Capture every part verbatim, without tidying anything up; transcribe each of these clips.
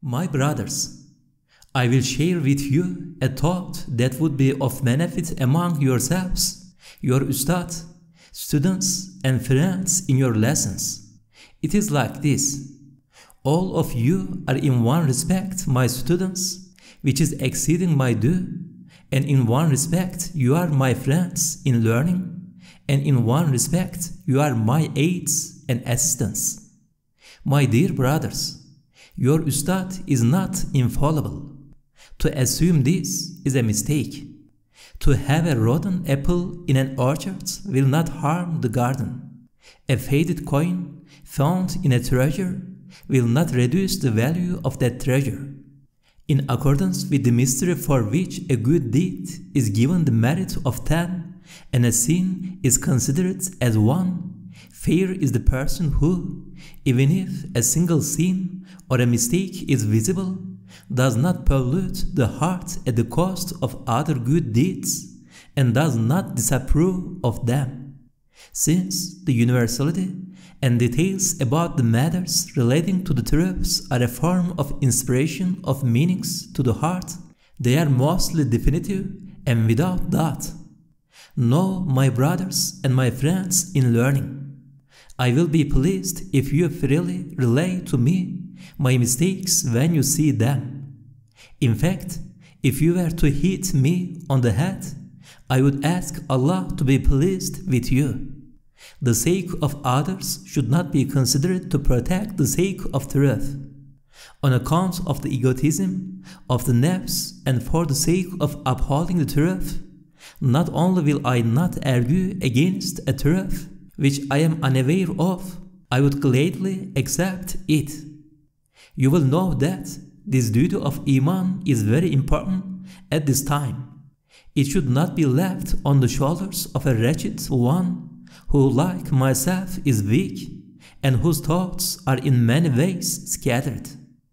My brothers, I will share with you a thought that would be of benefit among yourselves, your ustad, students and friends in your lessons. It is like this. All of you are in one respect my students, which is exceeding my due, and in one respect you are my friends in learning, and in one respect you are my aides and assistants. My dear brothers, your ustad is not infallible. To assume this is a mistake. To have a rotten apple in an orchard will not harm the garden. A faded coin found in a treasure will not reduce the value of that treasure. In accordance with the mystery for which a good deed is given the merit of ten, and a sin is considered as one, fair is the person who, even if a single sin or a mistake is visible, does not pollute the heart at the cost of other good deeds, and does not disapprove of them. Since the universality and details about the matters relating to the truths are a form of inspiration of meanings to the heart, they are mostly definitive and without doubt. Know, my brothers and my friends in learning, I will be pleased if you freely relay to me my mistakes when you see them. In fact, if you were to hit me on the head, I would ask Allah to be pleased with you. The sake of others should not be considered to protect the sake of truth. On account of the egotism of the nafs and for the sake of upholding the truth, not only will I not argue against a truth which I am unaware of, I would gladly accept it. You will know that this duty of Iman is very important at this time. It should not be left on the shoulders of a wretched one who, like myself, is weak and whose thoughts are in many ways scattered.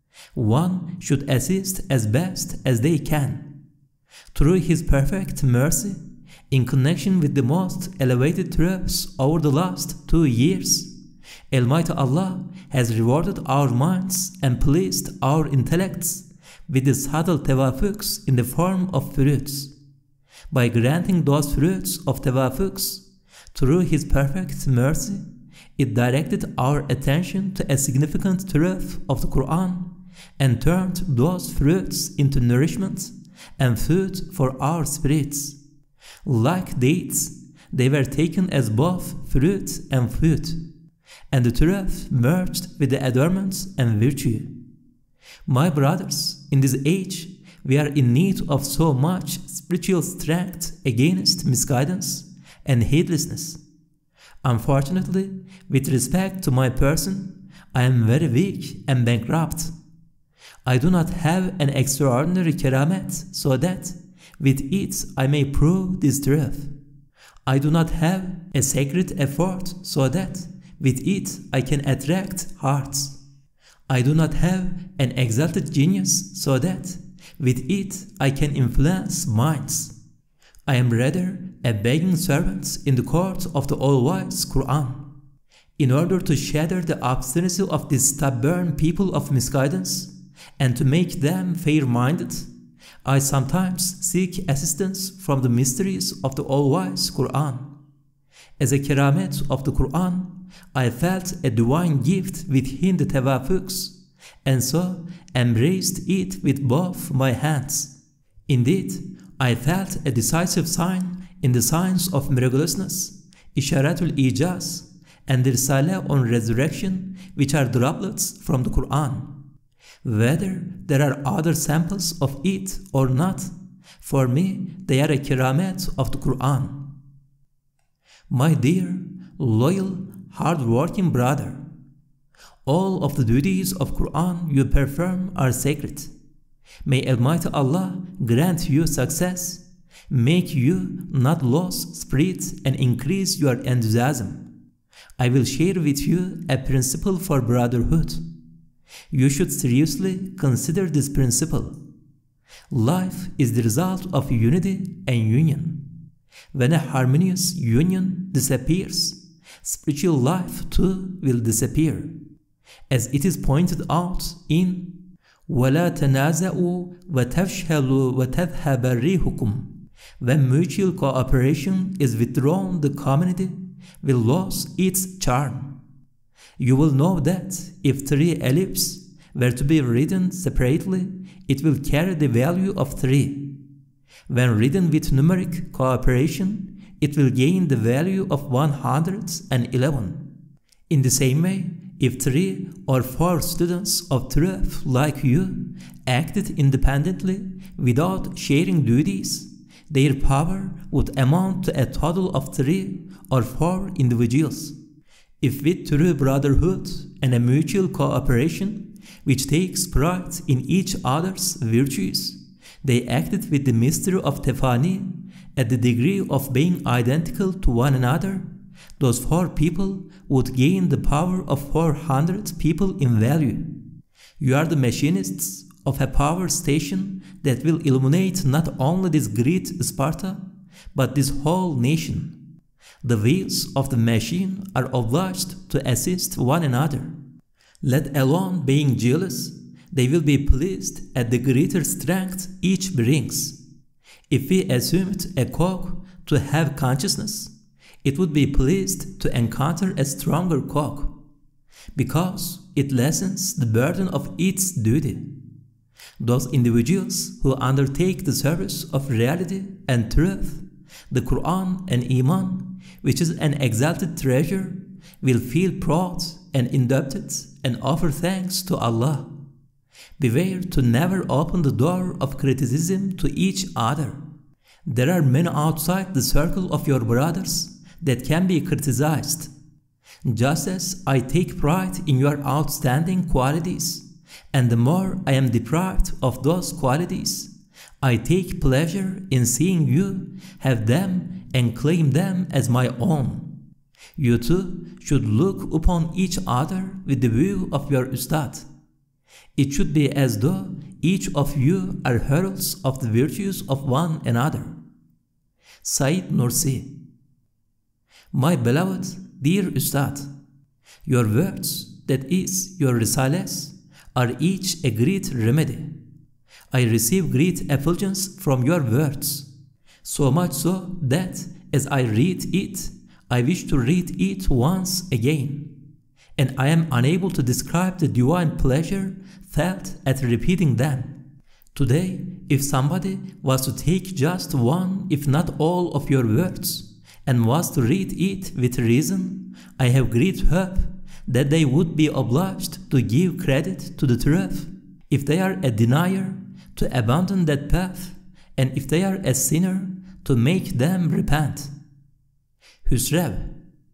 One should assist as best as they can. Through His perfect mercy, in connection with the most elevated truths over the last two years, Almighty Allah has rewarded our minds and pleased our intellects with the subtle tawafuqs in the form of fruits. By granting those fruits of tawafuqs, through His perfect mercy, it directed our attention to a significant truth of the Quran and turned those fruits into nourishment and food for our spirits. Like dates, they were taken as both fruit and food, and the truth merged with the adornments and virtue. My brothers, in this age, we are in need of so much spiritual strength against misguidance and heedlessness. Unfortunately, with respect to my person, I am very weak and bankrupt. I do not have an extraordinary keramet so that with it I may prove this truth. I do not have a sacred effort so that with it I can attract hearts. I do not have an exalted genius so that with it I can influence minds. I am rather a begging servant in the court of the all-wise Quran. In order to shatter the obstinacy of this stubborn people of misguidance and to make them fair-minded, I sometimes seek assistance from the mysteries of the all-wise Quran. As a keramet of the Quran, I felt a divine gift within the tawafuqs, and so embraced it with both my hands. Indeed, I felt a decisive sign in the signs of miraculousness, Isharatul Ijaz, and the Risalah on resurrection, which are droplets from the Quran. Whether there are other samples of it or not, for me they are a keramet of the Quran. My dear, loyal, hard-working brother, all of the duties of Quran you perform are sacred. May Almighty Allah grant you success, make you not lose spirit and increase your enthusiasm. I will share with you a principle for brotherhood. You should seriously consider this principle. Life is the result of unity and union. When a harmonious union disappears, spiritual life too will disappear. As it is pointed out in وَلَا تَنَازَعُوا وَتَفْشَلُوا وَتَذْهَبَ رِيحُكُمْ. When mutual cooperation is withdrawn, the community will lose its charm. You will know that if three ellipses were to be written separately, it will carry the value of three. When written with numeric cooperation, it will gain the value of one hundred eleven. In the same way, if three or four students of truth like you acted independently without sharing duties, their power would amount to a total of three or four individuals. If with true brotherhood and a mutual cooperation which takes pride in each other's virtues, they acted with the mystery of Tefani at the degree of being identical to one another, those four people would gain the power of four hundred people in value. You are the machinists of a power station that will illuminate not only this great Sparta, but this whole nation. The wheels of the machine are obliged to assist one another. Let alone being jealous, they will be pleased at the greater strength each brings. If we assumed a cock to have consciousness, it would be pleased to encounter a stronger cock, because it lessens the burden of its duty. Those individuals who undertake the service of reality and truth, the Quran and Iman, which is an exalted treasure, will feel proud and indebted and offer thanks to Allah. Beware to never open the door of criticism to each other. There are many outside the circle of your brothers that can be criticized. Just as I take pride in your outstanding qualities, and the more I am deprived of those qualities, I take pleasure in seeing you have them and claim them as my own. You too should look upon each other with the view of your Ustad. It should be as though each of you are heralds of the virtues of one another. Said Nursi. My beloved, dear Ustad, your words, that is, your recitals, are each a great remedy. I receive great effulgence from your words, so much so that as I read it, I wish to read it once again, and I am unable to describe the divine pleasure felt at repeating them. Today, if somebody was to take just one, if not all, of your words, and was to read it with reason, I have great hope that they would be obliged to give credit to the truth. If they are a denier, to abandon that path, and if they are a sinner, to make them repent. Husrev.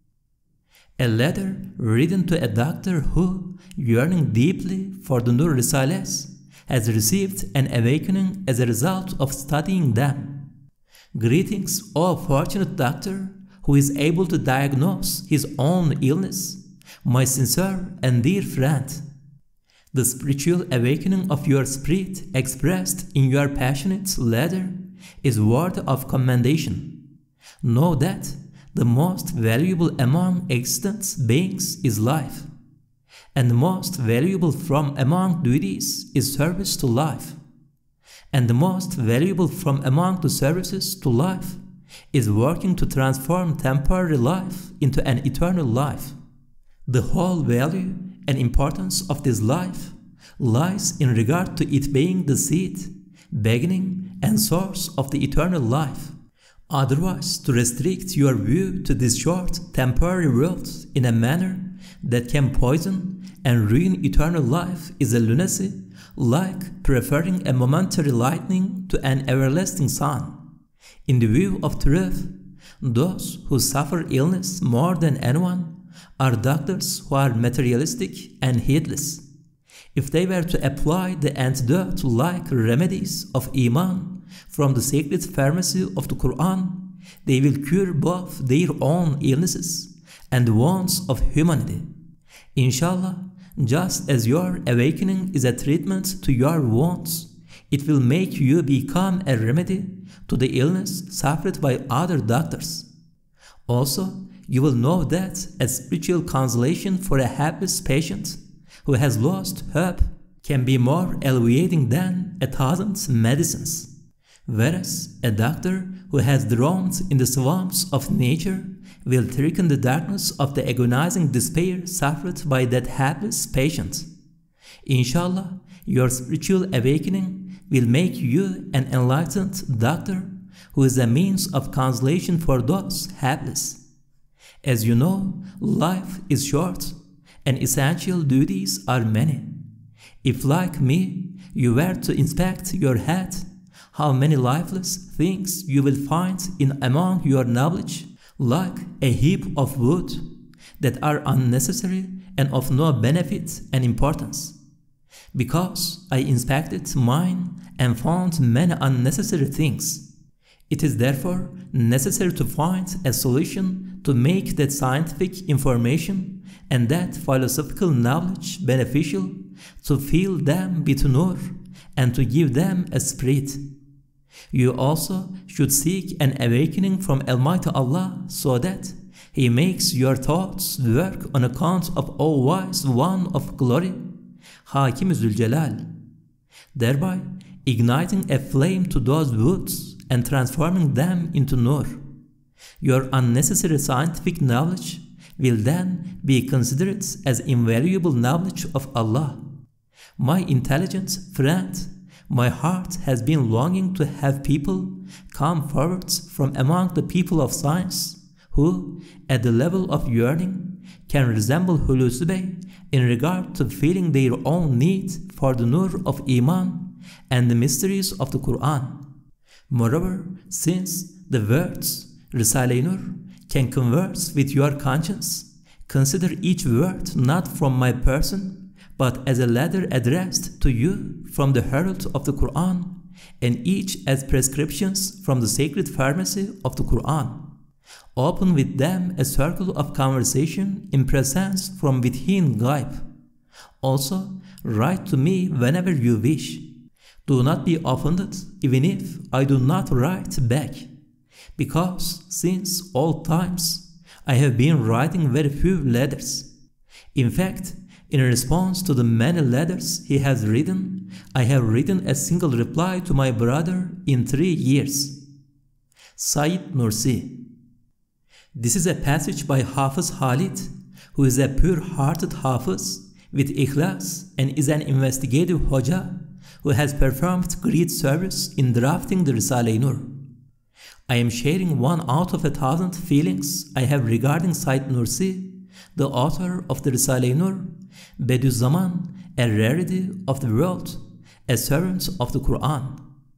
A letter written to a doctor who, yearning deeply for the Nur Risales, has received an awakening as a result of studying them. Greetings, O fortunate doctor, who is able to diagnose his own illness, my sincere and dear friend. The spiritual awakening of your spirit expressed in your passionate letter is worthy of commendation. Know that the most valuable among existent beings is life, and the most valuable from among duties is service to life, and the most valuable from among the services to life is working to transform temporary life into an eternal life. The whole value and importance of this life lies in regard to it being the seed, beginning, and source of the eternal life. Otherwise, to restrict your view to this short, temporary world in a manner that can poison and ruin eternal life is a lunacy, like preferring a momentary lightning to an everlasting sun. In the view of truth, those who suffer illness more than anyone are doctors who are materialistic and heedless. If they were to apply the antidote-like remedies of Iman from the sacred pharmacy of the Quran, they will cure both their own illnesses and the wants of humanity. Inshallah, just as your awakening is a treatment to your wants, it will make you become a remedy to the illness suffered by other doctors. Also, you will know that a spiritual consolation for a helpless patient who has lost hope can be more alleviating than a thousand medicines. Whereas a doctor who has drowned in the swamps of nature will thicken the darkness of the agonizing despair suffered by that hapless patient. Inshallah, your spiritual awakening will make you an enlightened doctor who is a means of consolation for those hapless. As you know, life is short, and essential duties are many. If, like me, you were to inspect your head, how many lifeless things you will find in among your knowledge, like a heap of wood, that are unnecessary and of no benefit and importance. Because I inspected mine and found many unnecessary things, it is therefore necessary to find a solution to make that scientific information and that philosophical knowledge beneficial, to fill them with nur, and to give them a spirit. You also should seek an awakening from Almighty Allah, so that He makes your thoughts work on account of all-wise One of glory, Hakim Zülcelal, thereby igniting a flame to those woods and transforming them into nur. Your unnecessary scientific knowledge will then be considered as invaluable knowledge of Allah. My intelligent friend, my heart has been longing to have people come forward from among the people of science, who, at the level of yearning, can resemble Hulusi Bey in regard to feeling their own need for the nur of Iman and the mysteries of the Quran. Moreover, since the words Risale-i Nur can converse with your conscience, consider each word not from my person, but as a letter addressed to you from the herald of the Quran, and each as prescriptions from the sacred pharmacy of the Quran. Open with them a circle of conversation in presence from within Ghaib. Also, write to me whenever you wish. Do not be offended even if I do not write back, because since old times I have been writing very few letters. In fact, in response to the many letters he has written, I have written a single reply to my brother in three years. Said Nursi. This is a passage by Hafiz Khalid, who is a pure-hearted Hafiz with ikhlas and is an investigative Hoja who has performed great service in drafting the Risale-i Nur. I am sharing one out of a thousand feelings I have regarding Said Nursi, the author of the Risale-i Nur, Bediüzzaman, a rarity of the world, a servant of the Quran.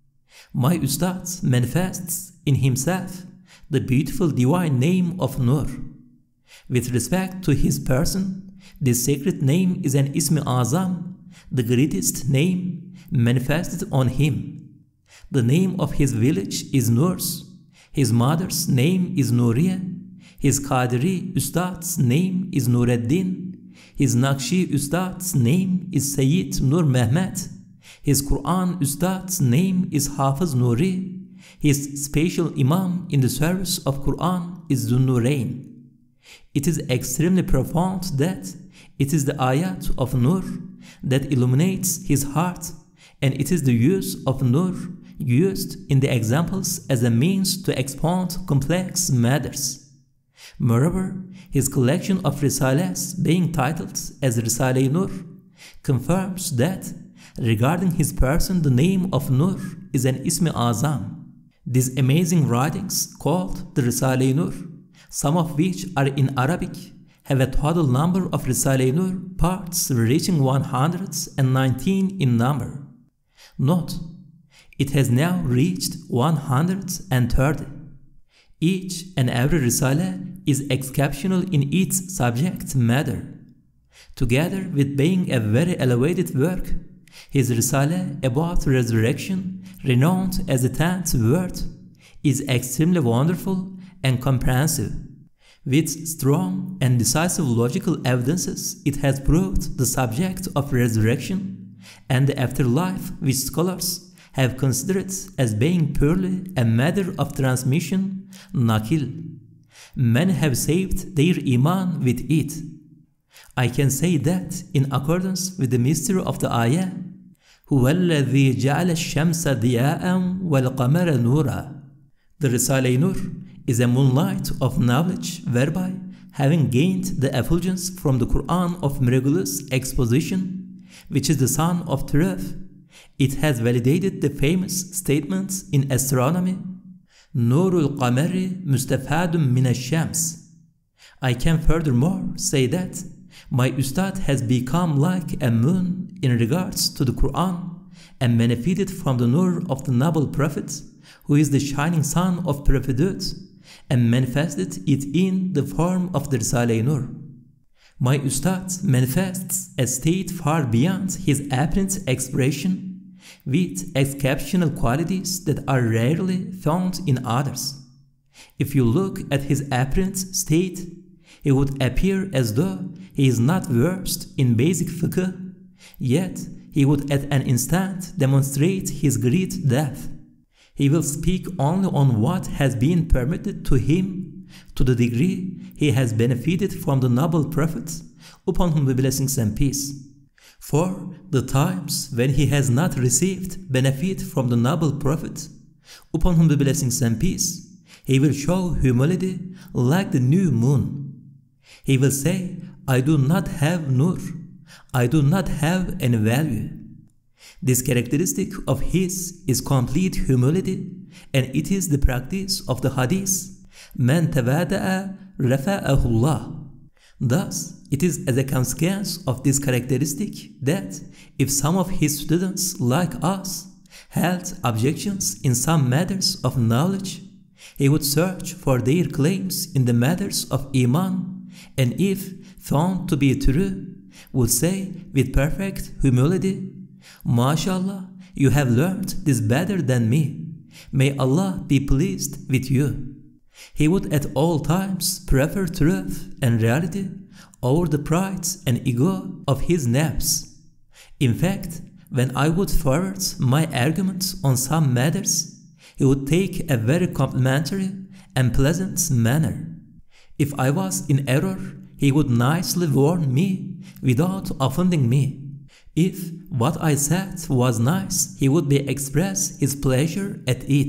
My Ustad manifests in himself the beautiful divine name of Nur. With respect to his person, this sacred name is an Ism-i Azam, the greatest name manifested on him. The name of his village is Nurs. His mother's name is Nuriye. His Qadiri Ustad's name is Nureddin. His Naqshi Ustad's name is Sayyid Nur Mehmet. His Quran Ustad's name is Hafiz Nuri. His special Imam in the service of Quran is Zunnurain. It is extremely profound that it is the ayat of Nur that illuminates his heart, and it is the use of Nur used in the examples as a means to expound complex matters. Moreover, his collection of Risales, being titled as Risale-i Nur, confirms that regarding his person the name of Nur is an Ism-i Azam. These amazing writings, called the Risale-i Nur, some of which are in Arabic, have a total number of Risale-i Nur parts reaching one hundred nineteen in number. Note, it has now reached one hundred thirty. Each and every Risale is exceptional in its subject matter. Together with being a very elevated work, his Risale about resurrection, renowned as the tenth word, is extremely wonderful and comprehensive. With strong and decisive logical evidences, it has proved the subject of resurrection and the afterlife, which scholars have considered as being purely a matter of transmission, nakil. Many have saved their iman with it. I can say that in accordance with the mystery of the ayah, هُوَ الَّذِي جَعَلَ الشَّمْسَ ضِيَاءً وَالْقَمَرَ نُورًا. The Risale-i-Nur is a moonlight of knowledge whereby, having gained the effulgence from the Quran of miraculous exposition, which is the sun of truth, it has validated the famous statements in astronomy, Nurul Qamari Mustafadum min ash-Shams. I can furthermore say that my Ustad has become like a moon in regards to the Quran and benefited from the Nur of the noble Prophet, who is the shining sun of prophethood, and manifested it in the form of the Risale-i-Nur. My Ustad manifests a state far beyond his apparent expression, with exceptional qualities that are rarely found in others. If you look at his apparent state, it would appear as though he is not versed in basic fiqh, yet he would at an instant demonstrate his great depth. He will speak only on what has been permitted to him, to the degree he has benefited from the noble Prophet, upon whom be blessings and peace. For the times when he has not received benefit from the noble Prophet, upon whom be blessings and peace, he will show humility like the new moon. He will say, I do not have nur, I do not have any value. This characteristic of his is complete humility, and it is the practice of the hadith, Man tawada'a rafa'ahu Allah. Thus, it is as a consequence of this characteristic that if some of his students like us held objections in some matters of knowledge, he would search for their claims in the matters of Iman, and if found to be true, would say with perfect humility, MashaAllah, you have learned this better than me. May Allah be pleased with you. He would at all times prefer truth and reality over the pride and ego of his nafs. In fact, when I would forward my arguments on some matters, he would take a very complimentary and pleasant manner. If I was in error, he would nicely warn me without offending me. If what I said was nice, he would be express his pleasure at it.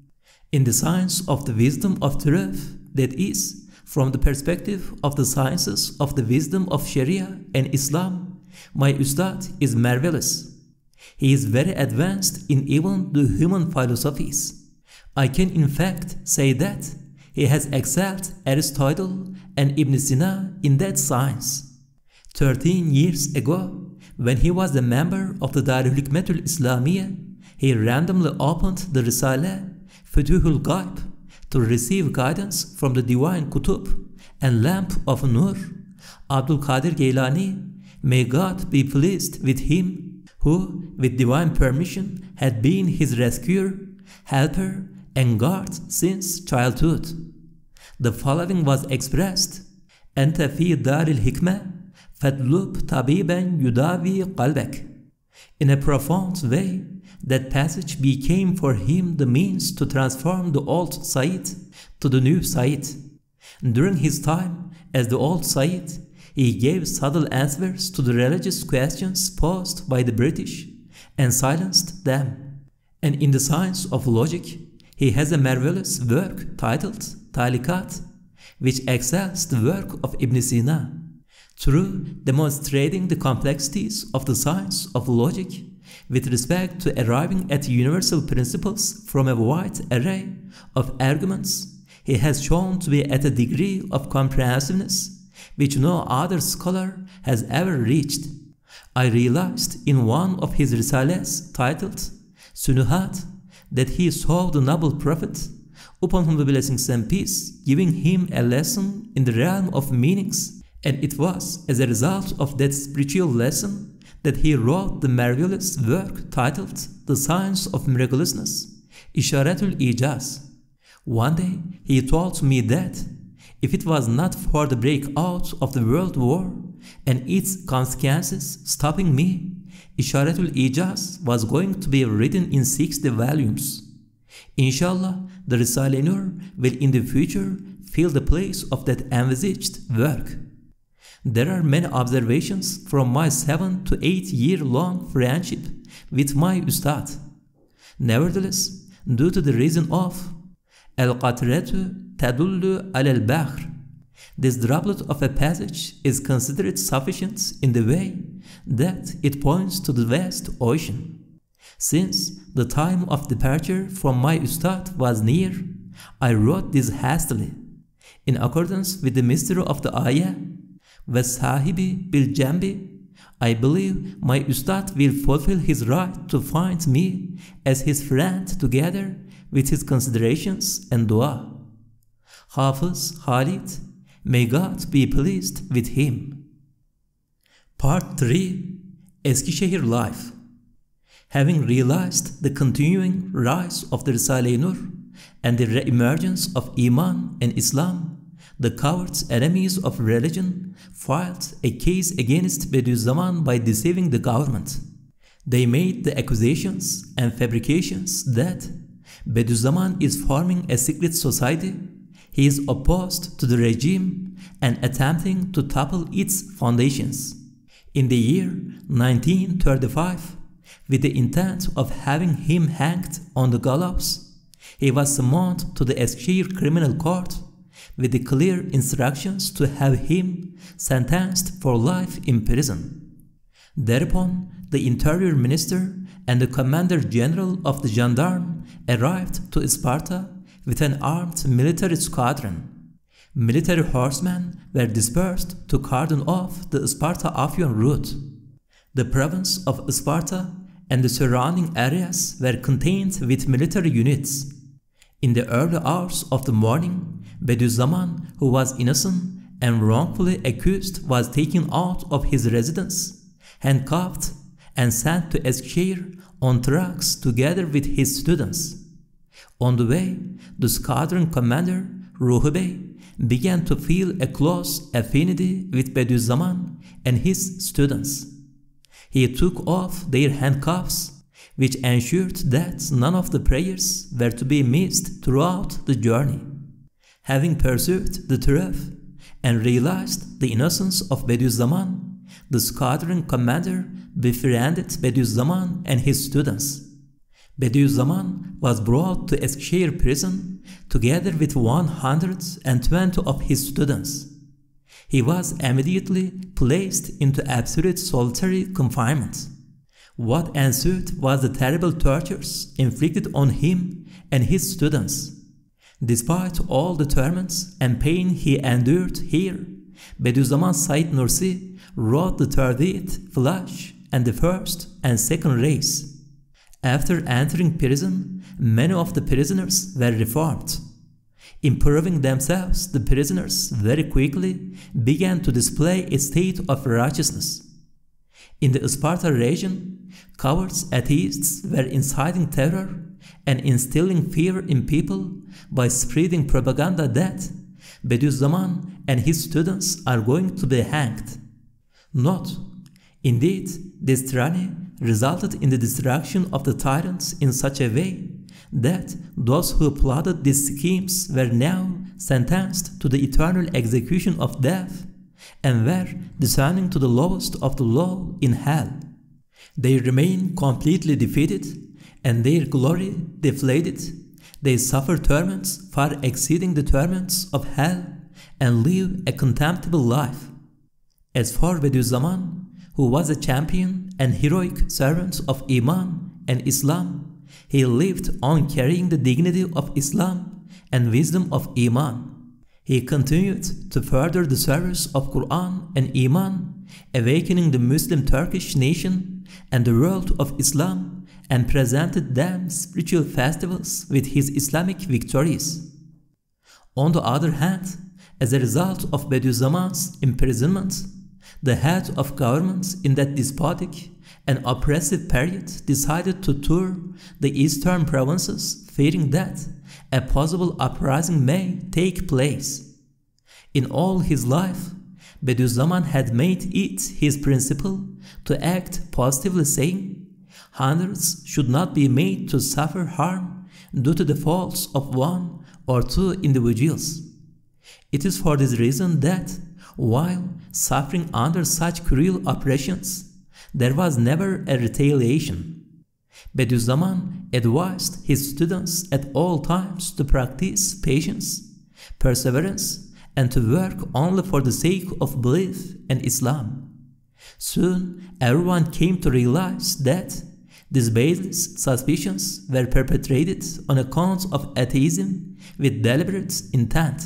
In the science of the wisdom of truth, that is, from the perspective of the sciences of the wisdom of Sharia and Islam, my Ustad is marvelous. He is very advanced in even the human philosophies. I can in fact say that he has excelled Aristotle and Ibn Sina in that science. Thirteen years ago, when he was a member of the Darul Hikmatul Islamiyya, he randomly opened the Risale, Futuhul Ghaib, to receive guidance from the divine Kutub and lamp of Nur, Abdul Qadir Gailani, may God be pleased with him, who, with divine permission, had been his rescuer, helper, and guard since childhood. The following was expressed, Anta fi daril hikmah, fadlub tabiban yudavi qalbak. In a profound way, that passage became for him the means to transform the old Sayyid to the new Sayyid. During his time as the old Sayyid, he gave subtle answers to the religious questions posed by the British and silenced them. And in the science of logic, he has a marvelous work titled Talikat, which excels the work of Ibn Sina, through demonstrating the complexities of the science of logic with respect to arriving at universal principles from a wide array of arguments. He has shown to be at a degree of comprehensiveness which no other scholar has ever reached. I realized in one of his risales titled Sunuhat that he saw the noble Prophet, upon whom be blessings and peace, giving him a lesson in the realm of meanings, and it was as a result of that spiritual lesson that he wrote the marvelous work titled The Science of Miraculousness, Isharatul Ijaz. One day he told me that if it was not for the breakout of the World War and its consequences stopping me, Isharatul Ijaz was going to be written in sixty volumes. Inshallah, the Risale-i-Nur will in the future fill the place of that envisaged work. There are many observations from my seven to eight year long friendship with my Ustad. Nevertheless, due to the reason of al-qatratu tadullu al-bahr, this droplet of a passage is considered sufficient in the way that it points to the vast ocean. Since the time of departure from my Ustad was near, I wrote this hastily, in accordance with the mystery of the ayah, وَالسَّاهِبِ بِالْجَنْبِ. I believe my Ustad will fulfill his right to find me as his friend together with his considerations and dua. Hafiz Khalid, may God be pleased with him. Part three. Eskişehir Life. Having realized the continuing rise of the Risale-i Nur and the re-emergence of Iman and Islam, the coward enemies of religion filed a case against Bediüzzaman by deceiving the government. They made the accusations and fabrications that Bediüzzaman is forming a secret society, he is opposed to the regime and attempting to topple its foundations. In the year nineteen thirty-five, with the intent of having him hanged on the gallows, he was summoned to the Eskişehir Criminal Court with the clear instructions to have him sentenced for life in prison. Thereupon, the Interior Minister and the Commander General of the Gendarme arrived to Sparta with an armed military squadron. Military horsemen were dispersed to cordon off the Sparta-Afyon route. The province of Sparta and the surrounding areas were contained with military units. In the early hours of the morning, Bediüzzaman, who was innocent and wrongfully accused, was taken out of his residence, handcuffed, and sent to Eskişehir on trucks together with his students. On the way, the squadron commander, Ruhi Bey, began to feel a close affinity with Bediüzzaman and his students. He took off their handcuffs, which ensured that none of the prayers were to be missed throughout the journey. Having pursued the truth and realized the innocence of Bediüzzaman, the squadron commander befriended Bediüzzaman and his students. Bediüzzaman was brought to Eskişehir prison together with one hundred twenty of his students. He was immediately placed into absolute solitary confinement. What ensued was the terrible tortures inflicted on him and his students. Despite all the torments and pain he endured here, Bediüzzaman Said Nursi wrote the thirtieth flash and the first and second race. After entering prison, many of the prisoners were reformed. Improving themselves, the prisoners very quickly began to display a state of righteousness. In the Sparta region, cowards atheists were inciting terror and instilling fear in people by spreading propaganda that Bediüzzaman and his students are going to be hanged. Note: indeed, this tyranny resulted in the destruction of the tyrants in such a way that those who plotted these schemes were now sentenced to the eternal execution of death and were descending to the lowest of the low in hell. They remain completely defeated and their glory deflated. They suffer torments far exceeding the torments of hell and live a contemptible life. As for Bediüzzaman, who was a champion and heroic servant of Iman and Islam, he lived on carrying the dignity of Islam and wisdom of Iman. He continued to further the service of Quran and Iman, awakening the Muslim Turkish nation and the world of Islam, and presented them spiritual festivals with his Islamic victories. On the other hand, as a result of Bediüzzaman's imprisonment, the head of government in that despotic and oppressive period decided to tour the eastern provinces, fearing that a possible uprising may take place. In all his life, Bediüzzaman had made it his principle to act positively, saying, "Hundreds should not be made to suffer harm due to the faults of one or two individuals." It is for this reason that While suffering under such cruel oppressions, there was never a retaliation. Bediüzzaman advised his students at all times to practice patience, perseverance, and to work only for the sake of belief in Islam. Soon, everyone came to realize that these baseless suspicions were perpetrated on account of atheism with deliberate intent.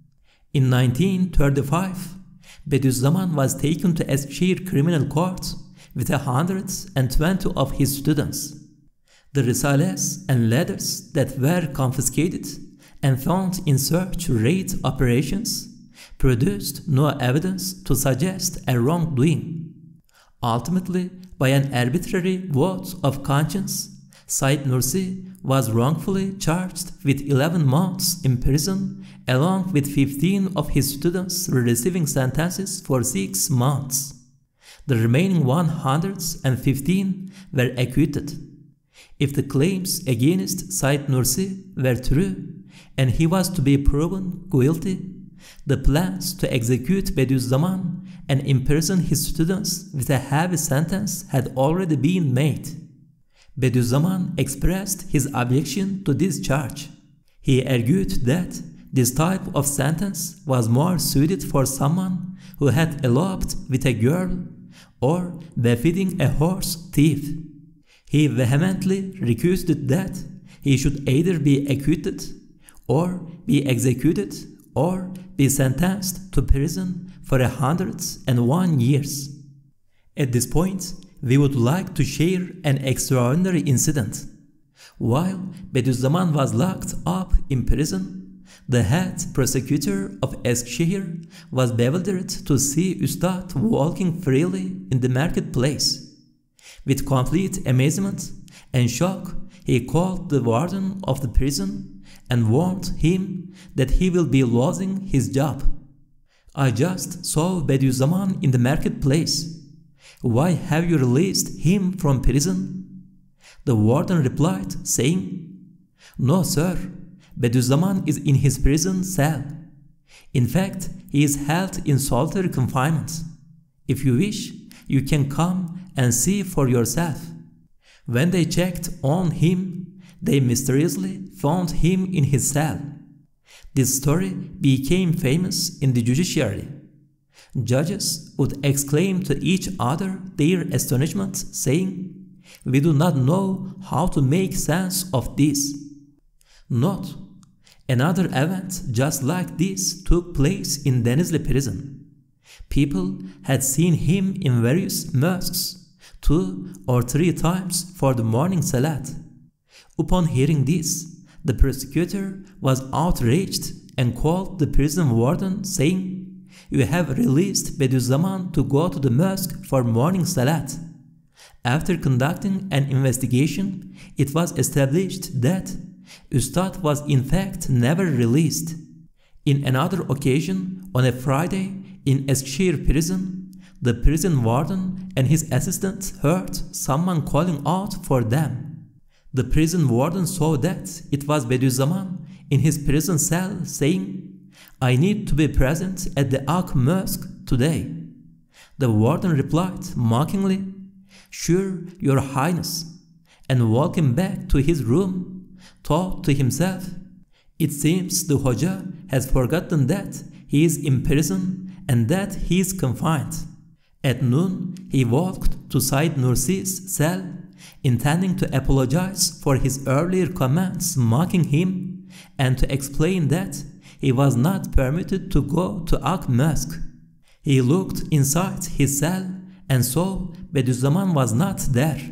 In nineteen thirty-five, Bediüzzaman was taken to Eskişehir Criminal Court with a hundred and twenty of his students. The risales and letters that were confiscated and found in search raid operations produced no evidence to suggest a wrongdoing. Ultimately, by an arbitrary vote of conscience, Said Nursi was wrongfully charged with eleven months in prison, along with fifteen of his students receiving sentences for six months. The remaining one hundred fifteen were acquitted. If the claims against Said Nursi were true, and he was to be proven guilty, the plans to execute Bediüzzaman and imprison his students with a heavy sentence had already been made. Bediüzzaman expressed his objection to this charge. He argued that this type of sentence was more suited for someone who had eloped with a girl or befitting a horse thief. He vehemently requested that he should either be acquitted or be executed or be sentenced to prison for a hundred and one years. At this point, we would like to share an extraordinary incident. While Bediüzzaman was locked up in prison, the head prosecutor of Eskişehir was bewildered to see Üstad walking freely in the marketplace. With complete amazement and shock, he called the warden of the prison and warned him that he will be losing his job. "I just saw Bediüzzaman in the marketplace. Why have you released him from prison?" The warden replied, saying, "No, sir, Bediüzzaman is in his prison cell. In fact, he is held in solitary confinement. If you wish, you can come and see for yourself." When they checked on him, they mysteriously found him in his cell. This story became famous in the judiciary. Judges would exclaim to each other their astonishment, saying, "We do not know how to make sense of this." Note: another event just like this took place in Denizli prison. People had seen him in various mosques two or three times for the morning salat. Upon hearing this, the prosecutor was outraged and called the prison warden, saying, "You have released Bediüzzaman to go to the mosque for morning salat." After conducting an investigation, it was established that Üstad was in fact never released. In another occasion, on a Friday in Eskişehir prison, the prison warden and his assistant heard someone calling out for them. The prison warden saw that it was Bediüzzaman in his prison cell, saying, "I need to be present at the Ak Mosque today." The warden replied mockingly, "Sure, your highness," and walking back to his room, thought to himself, "It seems the Hoca has forgotten that he is in prison and that he is confined." At noon, he walked to Said Nursi's cell, intending to apologize for his earlier comments mocking him and to explain that he was not permitted to go to Ak Mosque. He looked inside his cell and saw Bediüzzaman was not there.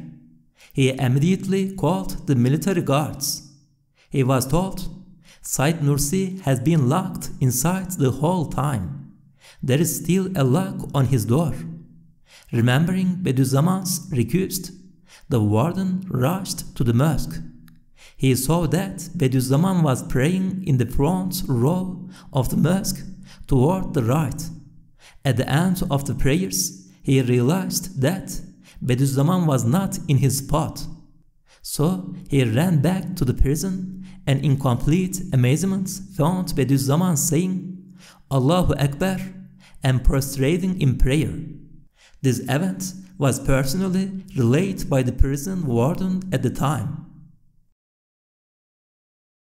He immediately called the military guards. He was told, "Said Nursi has been locked inside the whole time. There is still a lock on his door." Remembering Bediüzzaman's request, the warden rushed to the mosque. He saw that Bediüzzaman was praying in the front row of the mosque toward the right. At the end of the prayers, he realized that Bediüzzaman was not in his spot. So he ran back to the prison and in complete amazement found Bediüzzaman saying, "Allahu Akbar," and prostrating in prayer. This event was personally relayed by the prison warden at the time.